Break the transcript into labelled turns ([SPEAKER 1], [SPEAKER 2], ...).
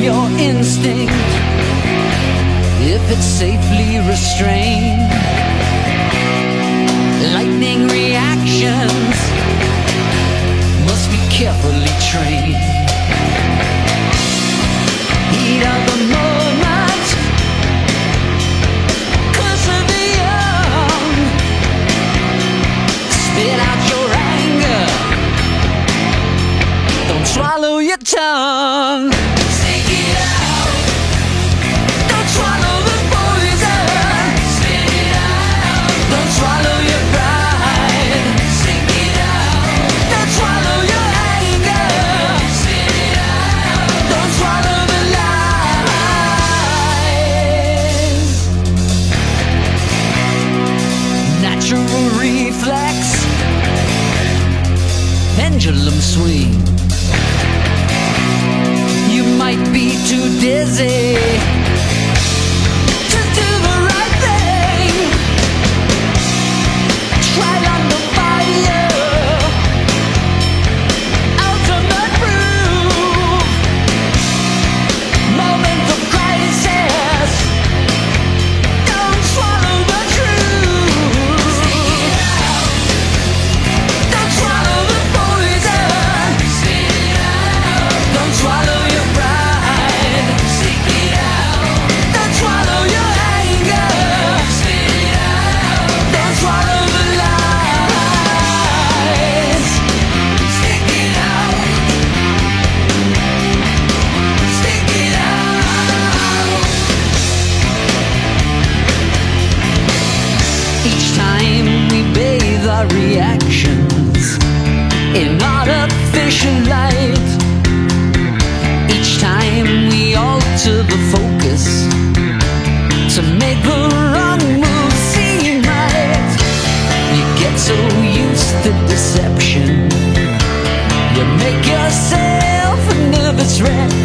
[SPEAKER 1] your instinct if it's safely restrained. Lightning reactions must be carefully trained. Heat of the moment, curse of the young. Spit out your anger, don't swallow your tongue. Sing it out, don't swallow the poison. Spit it out, don't swallow your pride. Sing it out, don't swallow your anger. Spit it out, don't swallow the lies. Natural reflex, pendulum swing. You might be too dizzy to do the right thing. Try under fire, ultimate proof. Moment of crisis, don't swallow the truth. Sing it out, don't swallow the poison. Spit it out, don't swallow your pride. Sing it out, don't swallow your anger. Spit it out, don't swallow the lies. Stick it out, stick it out. Each time we bathe our reactions in artificial light, each time we alter the focus to make the wrong move seem right, you get so used to deception, you make yourself a nervous wreck.